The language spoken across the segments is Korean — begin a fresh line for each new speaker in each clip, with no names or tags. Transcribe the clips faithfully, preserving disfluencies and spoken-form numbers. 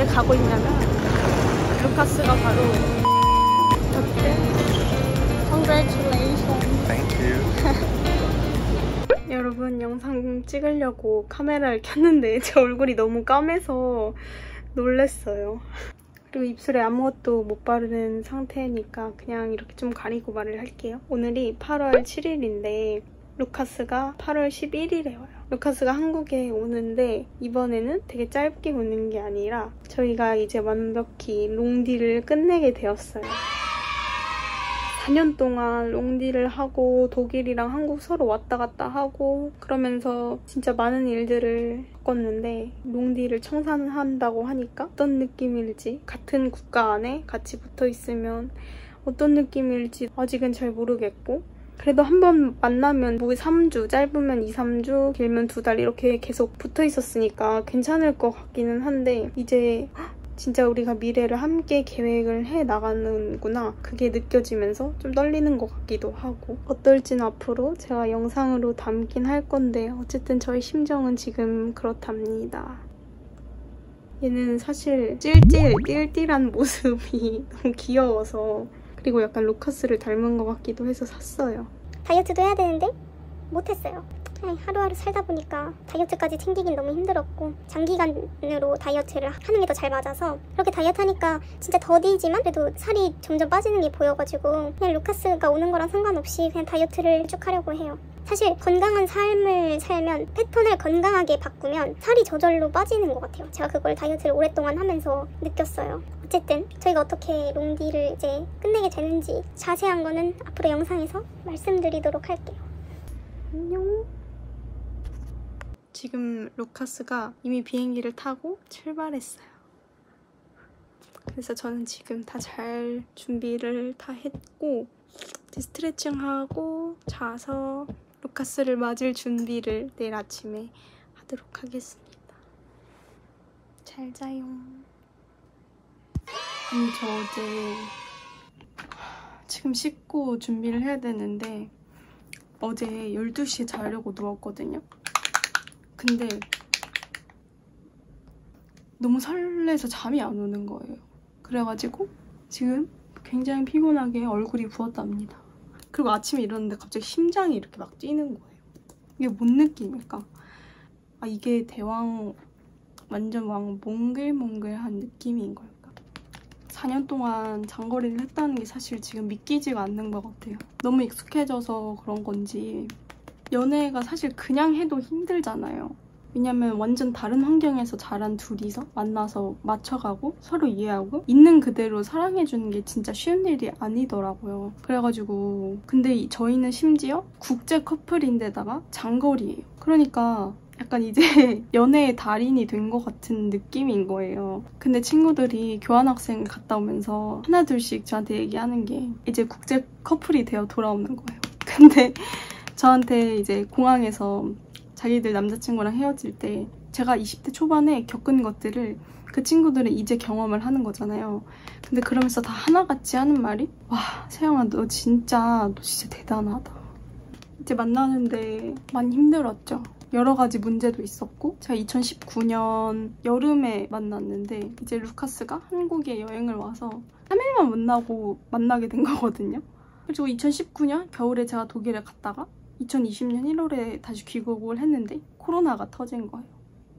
가고 있냐면 루카스가 바로 어때? Congratulations.
Thank you.
여러분 영상 찍으려고 카메라를 켰는데 제 얼굴이 너무 까매서 놀랬어요. 그리고 입술에 아무것도 못 바르는 상태니까 그냥 이렇게 좀 가리고 말을 할게요. 오늘이 팔월 칠일인데 루카스가 팔월 십일일에 와요. 루카스가 한국에 오는데 이번에는 되게 짧게 오는 게 아니라 저희가 이제 완벽히 롱디를 끝내게 되었어요. 사 년 동안 롱디를 하고 독일이랑 한국 서로 왔다 갔다 하고 그러면서 진짜 많은 일들을 겪었는데 롱디를 청산한다고 하니까 어떤 느낌일지, 같은 국가 안에 같이 붙어 있으면 어떤 느낌일지 아직은 잘 모르겠고, 그래도 한번 만나면 뭐 삼 주, 짧으면 이, 삼 주, 길면 두 달 이렇게 계속 붙어 있었으니까 괜찮을 것 같기는 한데 이제 진짜 우리가 미래를 함께 계획을 해 나가는구나 그게 느껴지면서 좀 떨리는 것 같기도 하고, 어떨지는 앞으로 제가 영상으로 담긴 할 건데 어쨌든 저희 심정은 지금 그렇답니다. 얘는 사실 찔찔 띨띨한 모습이 너무 귀여워서, 그리고 약간 루카스를 닮은 것 같기도 해서 샀어요.
다이어트도 해야 되는데 못했어요. 하루하루 살다 보니까 다이어트까지 챙기긴 너무 힘들었고 장기간으로 다이어트를 하는 게 더 잘 맞아서 그렇게 다이어트 하니까 진짜 더디지만 그래도 살이 점점 빠지는 게 보여가지고 그냥 루카스가 오는 거랑 상관없이 그냥 다이어트를 쭉 하려고 해요. 사실 건강한 삶을 살면 패턴을 건강하게 바꾸면 살이 저절로 빠지는 것 같아요. 제가 그걸 다이어트를 오랫동안 하면서 느꼈어요. 어쨌든 저희가 어떻게 롱디를 이제 끝내게 되는지 자세한 거는 앞으로 영상에서 말씀드리도록 할게요.
안녕. 지금 루카스가 이미 비행기를 타고 출발했어요. 그래서 저는 지금 다 잘 준비를 다 했고 이제 스트레칭하고 자서 루카스를 맞을 준비를 내일 아침에 하도록 하겠습니다. 잘 자요. 아니 저 어제 지금 씻고 준비를 해야 되는데 어제 열두 시에 자려고 누웠거든요. 근데 너무 설레서 잠이 안 오는 거예요. 그래가지고 지금 굉장히 피곤하게 얼굴이 부었답니다. 그리고 아침에 일어났는데 갑자기 심장이 이렇게 막 뛰는 거예요. 이게 뭔 느낌일까? 아 이게 대왕 완전 왕 몽글몽글한 느낌인 걸까? 사 년 동안 장거리를 했다는 게 사실 지금 믿기지가 않는 것 같아요. 너무 익숙해져서 그런 건지 연애가 사실 그냥 해도 힘들잖아요. 왜냐면 완전 다른 환경에서 자란 둘이서 만나서 맞춰가고 서로 이해하고 있는 그대로 사랑해주는 게 진짜 쉬운 일이 아니더라고요. 그래가지고 근데 저희는 심지어 국제 커플인데다가 장거리예요. 그러니까 약간 이제 연애의 달인이 된 것 같은 느낌인 거예요. 근데 친구들이 교환학생 갔다 오면서 하나둘씩 저한테 얘기하는 게 이제 국제 커플이 되어 돌아오는 거예요. 근데 저한테 이제 공항에서 자기들 남자친구랑 헤어질 때 제가 이십 대 초반에 겪은 것들을 그 친구들은 이제 경험을 하는 거잖아요. 근데 그러면서 다 하나같이 하는 말이 와 세영아 너 진짜 너 진짜 대단하다. 이제 만나는데 많이 힘들었죠. 여러 가지 문제도 있었고 제가 이천십구 년 여름에 만났는데 이제 루카스가 한국에 여행을 와서 삼 일만 만나고 만나게 된 거거든요. 그리고 이천십구 년 겨울에 제가 독일에 갔다가 이천이십 년 일월에 다시 귀국을 했는데 코로나가 터진 거예요.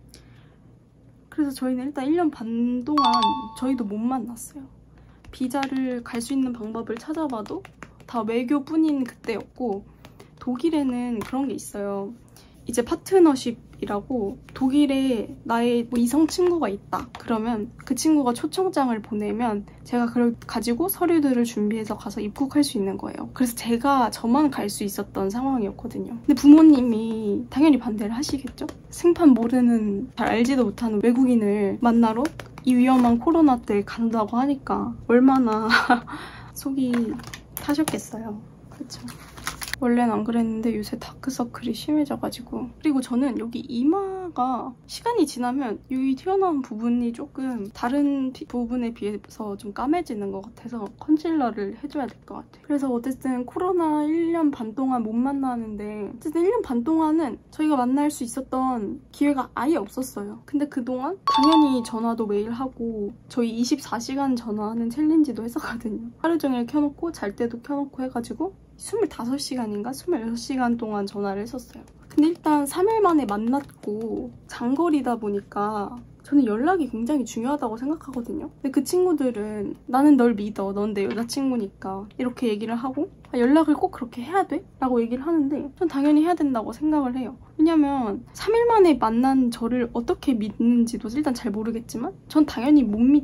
그래서 저희는 일단 일 년 반 동안 저희도 못 만났어요. 비자를 갈 수 있는 방법을 찾아봐도 다 외교뿐인 그때였고, 독일에는 그런 게 있어요. 이제 파트너십이라고 독일에 나의 뭐 이성 친구가 있다. 그러면 그 친구가 초청장을 보내면 제가 그걸 가지고 서류들을 준비해서 가서 입국할 수 있는 거예요. 그래서 제가 저만 갈 수 있었던 상황이었거든요. 근데 부모님이 당연히 반대를 하시겠죠? 생판 모르는, 잘 알지도 못하는 외국인을 만나러 이 위험한 코로나 때 간다고 하니까 얼마나 속이 타셨겠어요. 그렇죠? 원래는 안 그랬는데 요새 다크서클이 심해져가지고. 그리고 저는 여기 이마가 시간이 지나면 여기 튀어나온 부분이 조금 다른 부분에 비해서 좀 까매지는 것 같아서 컨실러를 해줘야 될 것 같아요. 그래서 어쨌든 코로나 일 년 반 동안 못 만나는데 어쨌든 일 년 반 동안은 저희가 만날 수 있었던 기회가 아예 없었어요. 근데 그동안 당연히 전화도 매일 하고 저희 이십사 시간 전화하는 챌린지도 했었거든요. 하루 종일 켜놓고 잘 때도 켜놓고 해가지고 스물다섯 시간인가 스물여섯 시간 동안 전화를 했었어요. 근데 일단 삼 일 만에 만났고 장거리다 보니까 저는 연락이 굉장히 중요하다고 생각하거든요. 근데 그 친구들은 나는 널 믿어, 넌 내 여자친구니까 이렇게 얘기를 하고 아, 연락을 꼭 그렇게 해야 돼? 라고 얘기를 하는데 전 당연히 해야 된다고 생각을 해요. 왜냐면 삼 일 만에 만난 저를 어떻게 믿는지도 일단 잘 모르겠지만 전 당연히 못 믿...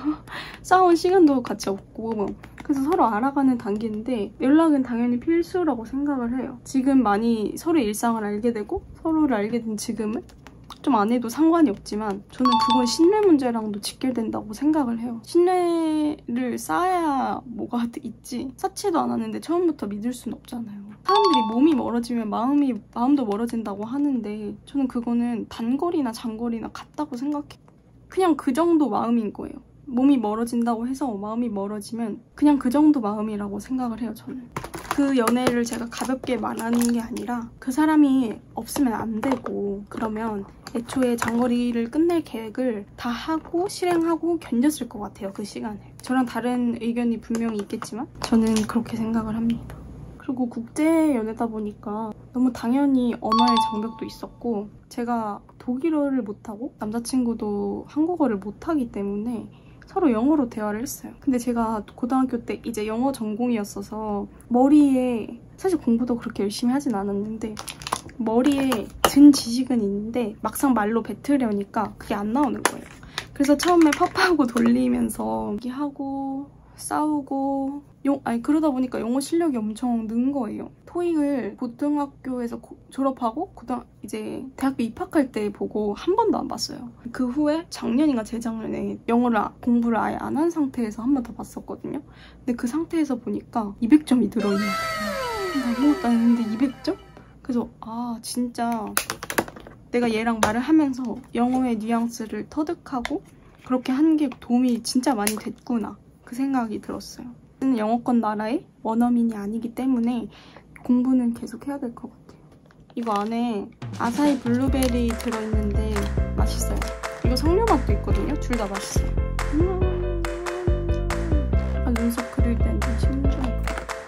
싸운 시간도 같이 없고 그래서 서로 알아가는 단계인데 연락은 당연히 필수라고 생각을 해요. 지금 많이 서로 일상을 알게 되고 서로를 알게 된 지금은 좀 안 해도 상관이 없지만 저는 그건 신뢰 문제랑도 직결된다고 생각을 해요. 신뢰를 쌓아야 뭐가 있지 쌓지도 않았는데 처음부터 믿을 수는 없잖아요. 사람들이 몸이 멀어지면 마음이, 마음도 멀어진다고 하는데 저는 그거는 단거리나 장거리나 같다고 생각해요. 그냥 그 정도 마음인 거예요. 몸이 멀어진다고 해서 마음이 멀어지면 그냥 그 정도 마음이라고 생각을 해요, 저는. 그 연애를 제가 가볍게 말하는 게 아니라 그 사람이 없으면 안 되고 그러면 애초에 장거리를 끝낼 계획을 다 하고 실행하고 견뎠을 것 같아요, 그 시간을. 저랑 다른 의견이 분명히 있겠지만 저는 그렇게 생각을 합니다. 그리고 국제 연애다 보니까 너무 당연히 언어의 장벽도 있었고 제가 독일어를 못하고 남자친구도 한국어를 못하기 때문에 서로 영어로 대화를 했어요. 근데 제가 고등학교 때 이제 영어 전공이었어서 머리에 사실 공부도 그렇게 열심히 하진 않았는데 머리에 든 지식은 있는데 막상 말로 뱉으려니까 그게 안 나오는 거예요. 그래서 처음에 팝하고 돌리면서 얘기하고 싸우고 용, 아니 그러다 보니까 영어 실력이 엄청 는 거예요. 토익을 고등학교에서 고, 졸업하고 고등 이제 대학교 입학할 때 보고 한 번도 안 봤어요. 그 후에 작년인가 재작년에 영어를 아, 공부를 아예 안 한 상태에서 한 번 더 봤었거든요. 근데 그 상태에서 보니까 이백 점이 들어있는 거예요. 아무것도 안 했는데 이백 점? 그래서 아 진짜 내가 얘랑 말을 하면서 영어의 뉘앙스를 터득하고 그렇게 하는 게 도움이 진짜 많이 됐구나 그 생각이 들었어요. 저는 영어권 나라의 원어민이 아니기 때문에 공부는 계속 해야 될 것 같아요. 이거 안에 아사히 블루베리 들어있는데 맛있어요. 이거 석류맛도 있거든요. 둘 다 맛있어요. 음 아, 눈썹 그릴 땐 좀 신중해.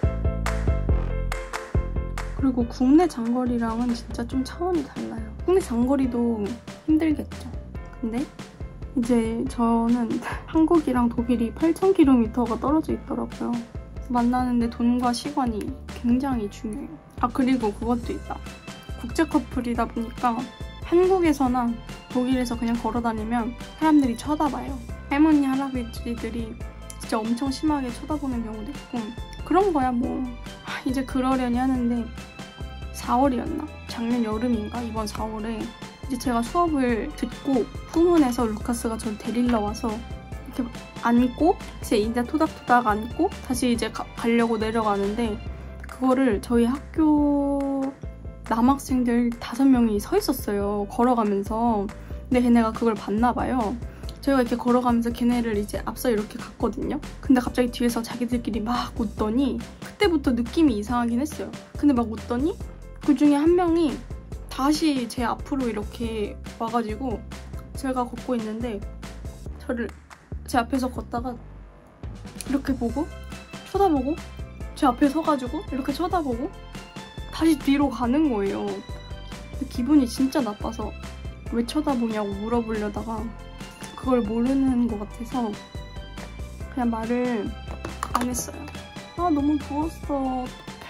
그리고 국내 장거리랑은 진짜 좀 차원이 달라요. 국내 장거리도 힘들겠죠. 근데 이제 저는 한국이랑 독일이 팔천 킬로미터가 떨어져 있더라고요. 만나는데 돈과 시간이 굉장히 중요해요. 아 그리고 그것도 있다. 국제 커플이다 보니까 한국에서나 독일에서 그냥 걸어다니면 사람들이 쳐다봐요. 할머니 할아버지들이 진짜 엄청 심하게 쳐다보는 경우도 있고 그런 거야 뭐. 아, 이제 그러려니 하는데 사월이었나? 작년 여름인가? 이번 사월에 이제 제가 수업을 듣고 후문에서 루카스가 저를 데리러 와서 이렇게 안고 이제 인자 토닥토닥 안고 다시 이제 가, 가려고 내려가는데 그거를 저희 학교 남학생들 다섯 명이 서 있었어요. 걸어가면서. 근데 걔네가 그걸 봤나 봐요. 저희가 이렇게 걸어가면서 걔네를 이제 앞서 이렇게 갔거든요. 근데 갑자기 뒤에서 자기들끼리 막 웃더니 그때부터 느낌이 이상하긴 했어요. 근데 막 웃더니 그 중에 한 명이 다시 제 앞으로 이렇게 와가지고 제가 걷고 있는데 저를 제 앞에서 걷다가 이렇게 보고 쳐다보고 제 앞에 서가지고 이렇게 쳐다보고 다시 뒤로 가는 거예요. 근데 기분이 진짜 나빠서 왜 쳐다보냐고 물어보려다가 그걸 모르는 것 같아서 그냥 말을 안 했어요. 아 너무 부었어.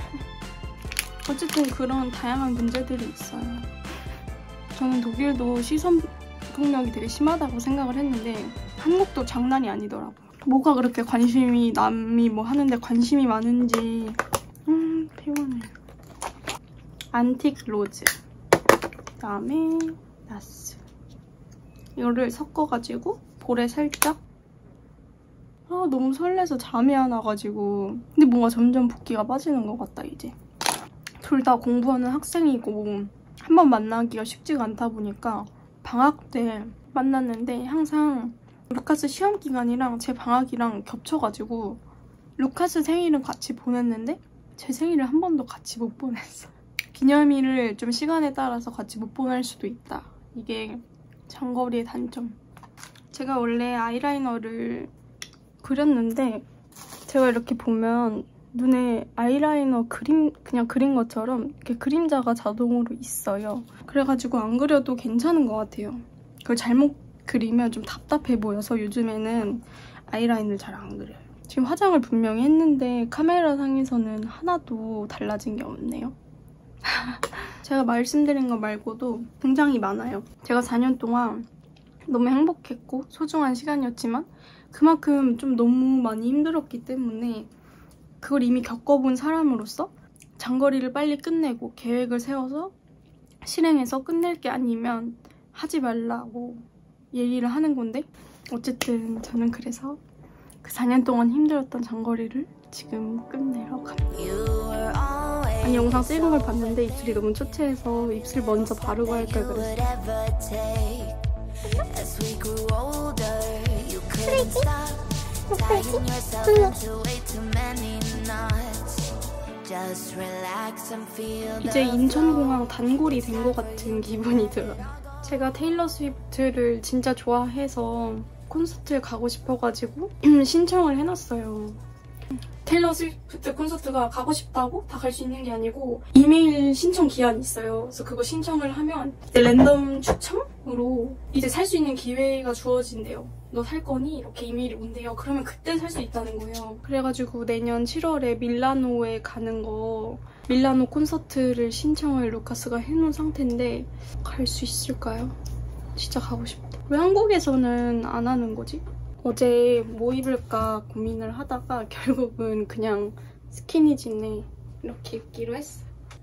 어쨌든 그런 다양한 문제들이 있어요. 저는 독일도 시선 폭력이 되게 심하다고 생각을 했는데 한국도 장난이 아니더라고요. 뭐가 그렇게 관심이 남이 뭐 하는데 관심이 많은지 음 피곤해. 안틱 로즈 그다음에 나스 이거를 섞어가지고 볼에 살짝 아 너무 설레서 잠이 안 와가지고 근데 뭔가 점점 붓기가 빠지는 것 같다 이제. 둘 다 공부하는 학생이고 한 번 만나기가 쉽지가 않다 보니까 방학 때 만났는데 항상 루카스 시험 기간이랑 제 방학이랑 겹쳐가지고 루카스 생일은 같이 보냈는데 제 생일을 한 번도 같이 못 보냈어. 기념일을 좀 시간에 따라서 같이 못 보낼 수도 있다. 이게 장거리의 단점. 제가 원래 아이라이너를 그렸는데 제가 이렇게 보면 눈에 아이라이너 그림 그냥 그린 것처럼 이렇게 그림자가 자동으로 있어요. 그래가지고 안 그려도 괜찮은 것 같아요. 그걸 잘못 그리면 좀 답답해 보여서 요즘에는 아이라인을 잘 안 그려요. 지금 화장을 분명히 했는데 카메라 상에서는 하나도 달라진 게 없네요. 제가 말씀드린 거 말고도 굉장히 많아요. 제가 사 년 동안 너무 행복했고 소중한 시간이었지만 그만큼 좀 너무 많이 힘들었기 때문에 그걸 이미 겪어본 사람으로서 장거리를 빨리 끝내고 계획을 세워서 실행해서 끝낼 게 아니면 하지 말라고 얘기를 하는 건데 어쨌든 저는 그래서 그 사 년 동안 힘들었던 장거리를 지금 끝내러 갑니다. 아니 영상 찍은 걸 봤는데 입술이 너무 초췌해서 입술 먼저 바르고 할까 그랬어요.
스트레이지? 스트레이지?
이제 인천공항 단골이 된 것 같은 기분이 들어요. 제가 테일러 스위프트를 진짜 좋아해서 콘서트에 가고 싶어가지고 신청을 해놨어요. 테일러 스위프트 콘서트가 가고 싶다고 다 갈 수 있는 게 아니고 이메일 신청 기한이 있어요. 그래서 그거 신청을 하면 이제 랜덤 추첨으로 이제 살 수 있는 기회가 주어진대요. 너 살 거니? 이렇게 이메일이 온대요. 그러면 그때 살 수 있다는 거예요. 그래가지고 내년 칠월에 밀라노에 가는 거 밀라노 콘서트를 신청을 루카스가 해놓은 상태인데 갈 수 있을까요? 진짜 가고 싶다. 왜 한국에서는 안 하는 거지? 어제 뭐 입을까 고민을 하다가 결국은 그냥 스키니진에 이렇게 입기로 했어요.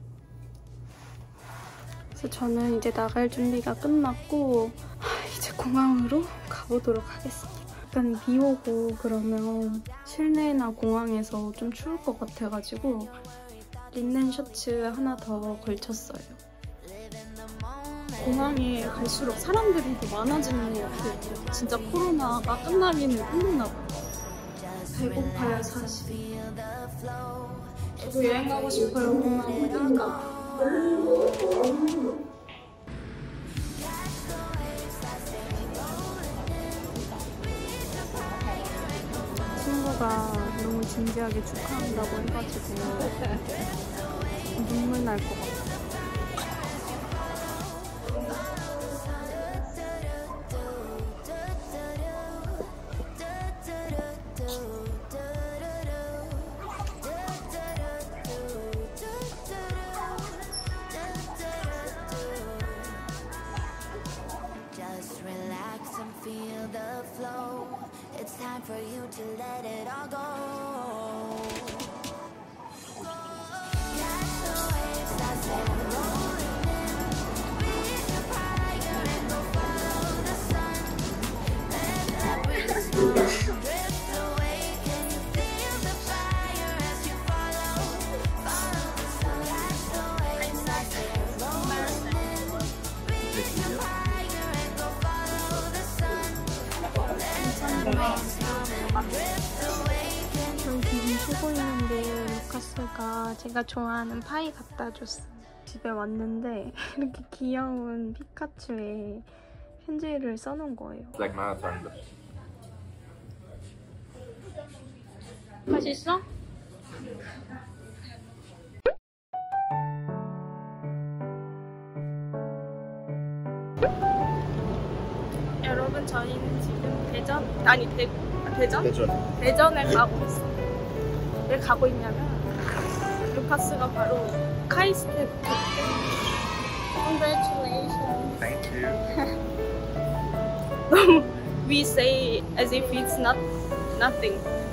그래서 저는 이제 나갈 준비가 끝났고 이제 공항으로 가보도록 하겠습니다. 약간 비 오고 그러면 실내나 공항에서 좀 추울 것 같아가지고 린넨 셔츠 하나 더 걸쳤어요. 공항에 갈수록 사람들이 더 많아지는 것 같아요. 진짜 코로나가 끝나기는 힘든가 봐요. 배고파요 사실. 저도 여행 가고 싶어요. 공항에 그러니까. 친구가 너무 진지하게 축하한다고 해가지고 눈물 날 것 같아요.
It's time for you to let it all go. Catch the waves as they roll in. Reach up higher and go follow the sun. Let the breeze drift away. Can you feel the fire as you follow, follow the sun? Catch the waves as they roll in. Reach up higher and go follow the sun. Let the breeze
저희 지금 쉬고 있는데 루카스가 제가 좋아하는 파이 갖다 줬어요. 집에 왔는데 이렇게 귀여운 피카츄에 편지를 써놓은 거예요.
Like my turn.
맛있어? 여러분 저희는 지금 대전 아니 대 대전?
대전.
대전에 가고 있어요. 왜 가고 있냐면 루카스가 바로 카이스트에 붙었대. Congratulations.
Thank you.
너무 we say as if it's not nothing.